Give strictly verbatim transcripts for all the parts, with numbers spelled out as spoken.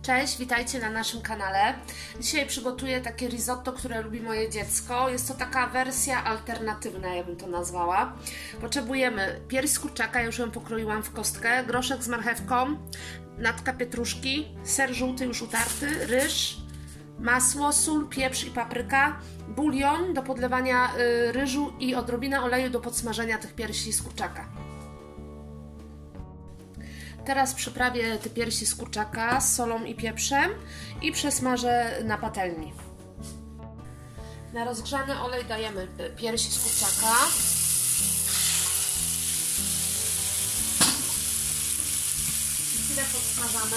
Cześć, witajcie na naszym kanale. Dzisiaj przygotuję takie risotto, które lubi moje dziecko. Jest to taka wersja alternatywna, ja bym to nazwała. Potrzebujemy pierś z kurczaka, już ją pokroiłam w kostkę, groszek z marchewką, natka pietruszki, ser żółty już utarty, ryż, masło, sól, pieprz i papryka, bulion do podlewania y, ryżu i odrobinę oleju do podsmażenia tych piersi z kurczaka. Teraz przyprawię te piersi z kurczaka z solą i pieprzem i przesmażę na patelni. Na rozgrzany olej dajemy piersi z kurczaka. Chwilę podsmażamy.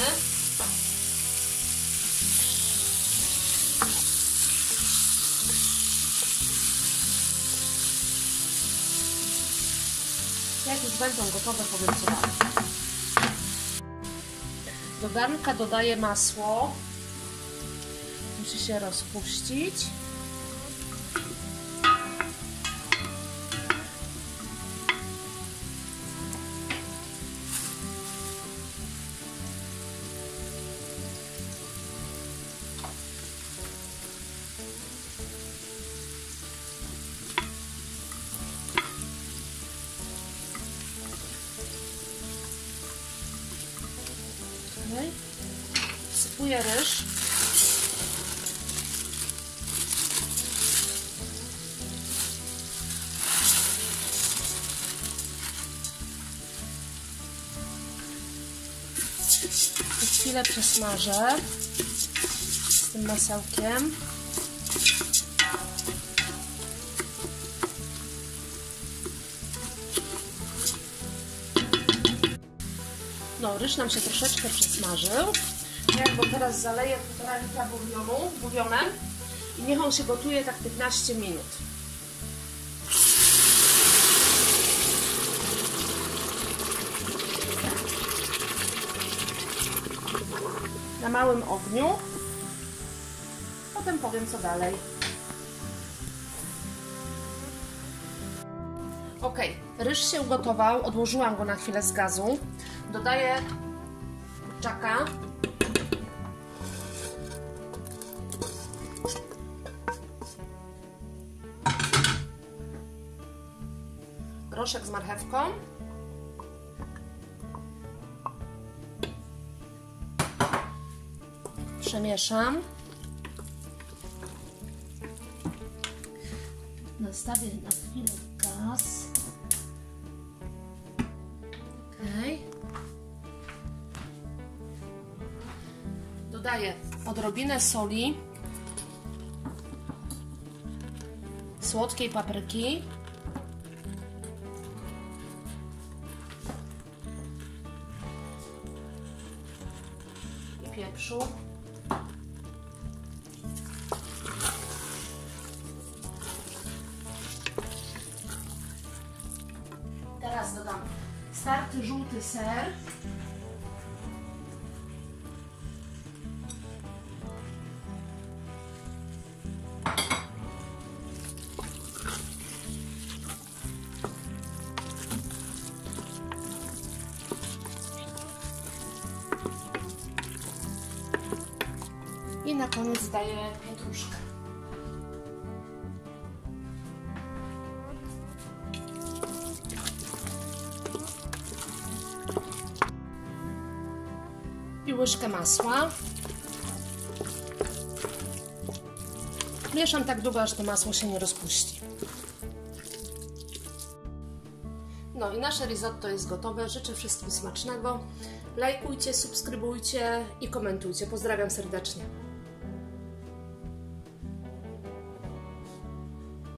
Jak już będą gotowe, powiem co dalej. Do garnka dodaję masło, musi się rozpuścić. Wsypuję ryż. I chwilę przesmażę z tym masełkiem. No, ryż nam się troszeczkę przesmażył. Ja go teraz zaleję półtora litra bulionu, bulionem i niech on się gotuje tak piętnaście minut. Na małym ogniu. Potem powiem co dalej. Ok, ryż się ugotował, odłożyłam go na chwilę z gazu. Dodaję kurczaka. Groszek z marchewką. Przemieszam. Nastawię na chwilę gaz. Okay. Dodaję odrobinę soli, słodkiej papryki, i pieprzu. Teraz dodam starty żółty ser. I na koniec daję pietruszkę. I łyżkę masła. Mieszam tak długo, aż to masło się nie rozpuści. No i nasze risotto jest gotowe. Życzę wszystkim smacznego. Lajkujcie, subskrybujcie i komentujcie. Pozdrawiam serdecznie.